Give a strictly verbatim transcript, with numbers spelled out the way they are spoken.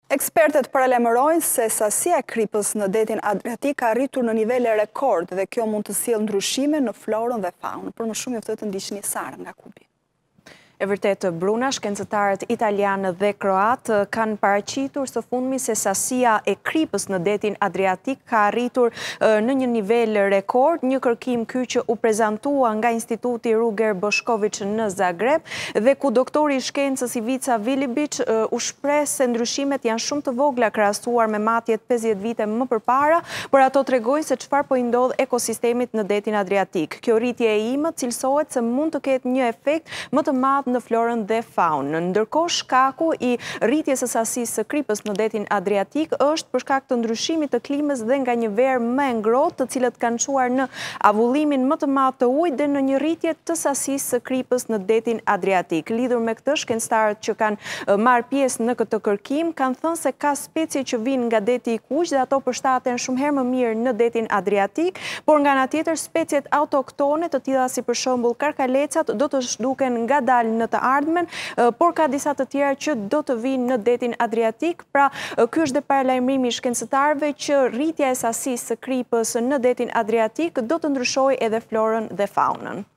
Ekspertet paralajmërojnë se sasia e kripës në detin Adriatik ka arritur në nivele rekord dhe kjo mund të sjellë ndryshime në florën dhe faunën. Për më shumë juftoj të ndiqni Sarën nga Kubi. E vërtet, Bruna, shkencëtarët italianë dhe kroatë kanë paraqitur së fundmi se sasia e kripës në detin Adriatik ka arritur në një nivel rekord, një kërkim ky që u prezantua nga Instituti Ruger Bošković në Zagreb dhe ku doktori i shkencës Ivica Vilibić u shpreh se ndryshimet janë shumë të vogla krahasuar me matjet pesëdhjetë vite më përpara, por ato tregojnë se çfarë po i ndodh ekosistemit në detin Adriatik. Kjo rritje e imët cilësohet se mund të ketë një efekt më të madh në florën dhe faunën. Ndërkohë shkaku i rritjes së sasisë së kripës në detin Adriatik është për shkak të ndryshimit të klimës dhe nga një verë më e ngrohtë, të cilët kanë çuar në avullimin më të madh të ujit dhe në një rritje të sasisë së kripës në detin Adriatik. Lidhur me këtë, shkencëtarët që kanë marrë pjesë në këtë kërkim kanë thënë se ka specie që vijnë nga deti i Kuq dhe ato përshtaten shumë herë më mirë në detin Adriatik, por nga ana tjetër speciet autoktone të tilla si për shembull karkalecat do të zhduken ngadalë në të ardhmen, por ka disa të tjera që do të vinë në detin Adriatik. Pra, ky është dhe paralajmërimi i shkencëtarëve që rritja e sasisë së kripës në detin Adriatik do të ndryshojë edhe florën dhe faunën.